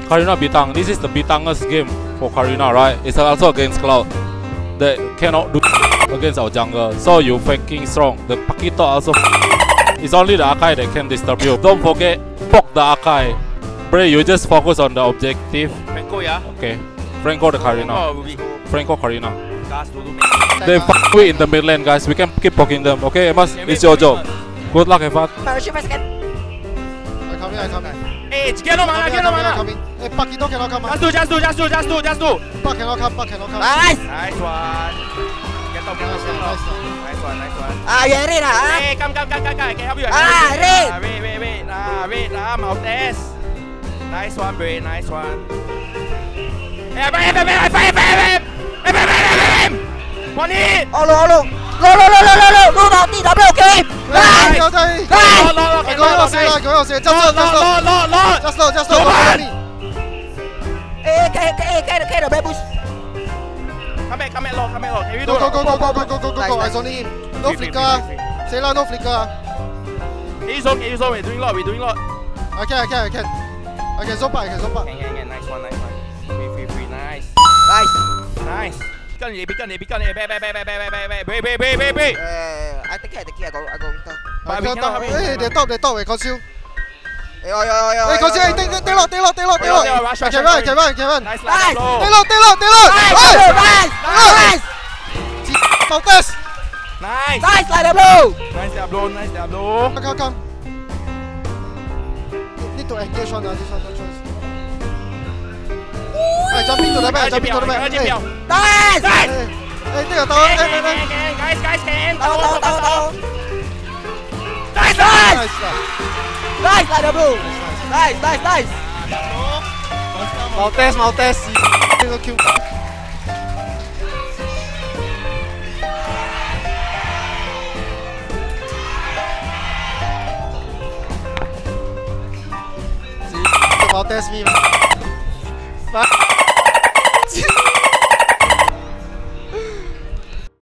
Karina Bitang. This is the Bitangness game for Karina, right? It's also against Cloud. They cannot do against our jungle. So you flanking strong. The Pakito also. It's only the Akai that can disturb you. Don't forget, poke the Akai. Bray, you just focus on the objective. Franco, yeah? Okay. Franco the Karina. Oh, Franco Karina. They fuck we in the mid lane, guys. We can keep poking them. Okay, Emas, it's your job. Good luck, Evat. I come in. Hey, get no mana. Hey, Pakito cannot come. Just do. Pak cannot come. Nice one. Get up. Nice one. Ah, yeah, read Hey, come. I can help you. Wait. Maltese. Nice one, Bray. Nice one. Hey, one hit. Oh, no. Go, multi, double, okay. Nice. Lord. Just slow. Hey, the back push. Come back, Lord. Can you do Go. I only him. No flicker. Say la, no flicker. He's okay. We're doing lot. I can zone back. Nice one. Free. Nice. Beacon. Break. I take care. I go. Hey, they top. I conceal. Hey, conceal. Hey, take lot. I can run. Nice. Take lot. Nice. Maltese. Nice. Nice, like the blow. Nice Diablo. Come. Need to engage one. This one, no choice. Hey, jumping to the back. Hey. Nice. Hey, take a tower. Guys, can. Tower. Nice. Nice, like the blue. Nice. Maltese. Single kill. Maltese me. Fuck.